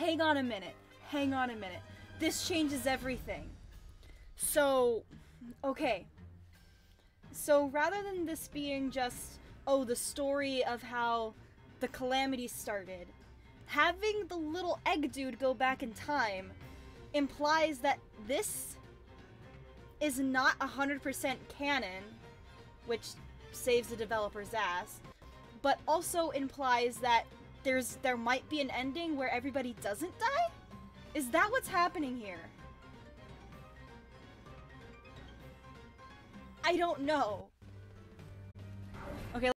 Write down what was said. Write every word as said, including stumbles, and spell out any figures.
hang on a minute. Hang on a minute. This changes everything. So, okay. So rather than this being just, oh, the story of how the calamity started, having the little egg dude go back in time implies that this is not one hundred percent canon, which saves the developer's ass, but also implies that there's there might be an ending where everybody doesn't die? Is that what's happening here? I don't know.